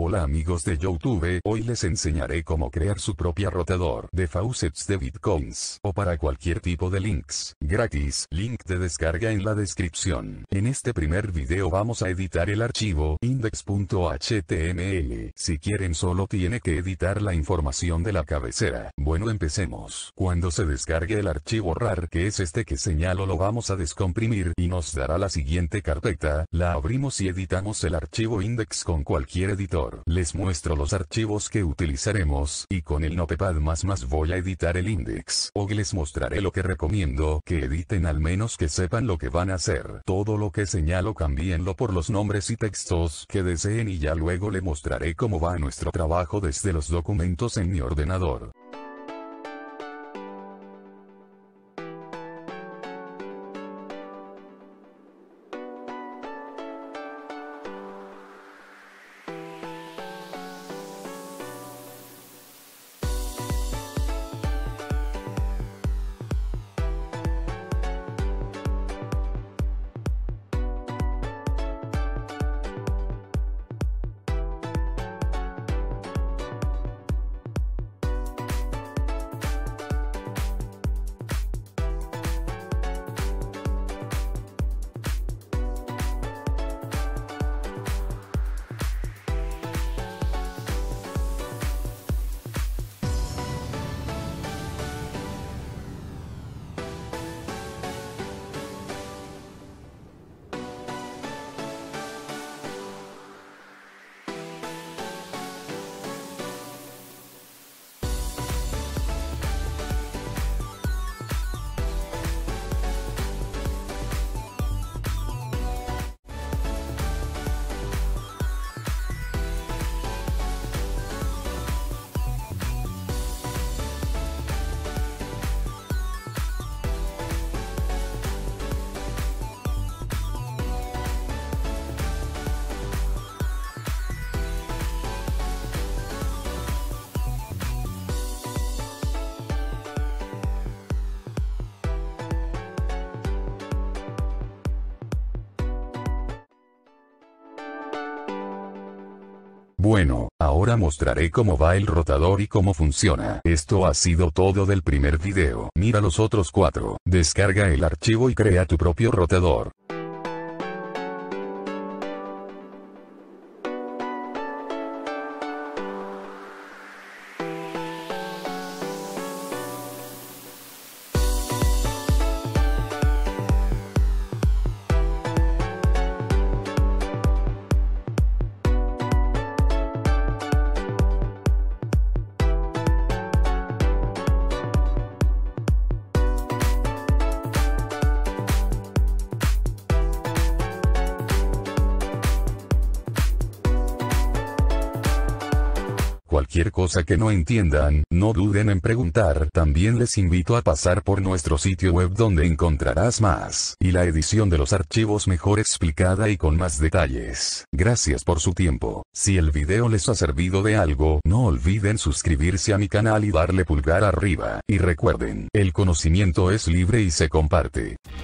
Hola amigos de YouTube, hoy les enseñaré cómo crear su propia rotador de faucets de bitcoins, o para cualquier tipo de links, gratis, link de descarga en la descripción. En este primer video vamos a editar el archivo index.html. Si quieren solo tiene que editar la información de la cabecera. Bueno, empecemos. Cuando se descargue el archivo RAR, que es este que señalo, lo vamos a descomprimir y nos dará la siguiente carpeta. La abrimos y editamos el archivo index con cualquier editor. Les muestro los archivos que utilizaremos, y con el Notepad++ voy a editar el index. Hoy les mostraré lo que recomiendo que editen, al menos que sepan lo que van a hacer. Todo lo que señalo cámbienlo por los nombres y textos que deseen y ya luego le mostraré cómo va nuestro trabajo desde los documentos en mi ordenador. Bueno, ahora mostraré cómo va el rotador y cómo funciona. Esto ha sido todo del primer video. Mira los otros 4. Descarga el archivo y crea tu propio rotador. Cualquier cosa que no entiendan, no duden en preguntar. También les invito a pasar por nuestro sitio web donde encontrarás más, y la edición de los archivos mejor explicada y con más detalles. Gracias por su tiempo. Si el video les ha servido de algo, no olviden suscribirse a mi canal y darle pulgar arriba. Y recuerden, el conocimiento es libre y se comparte.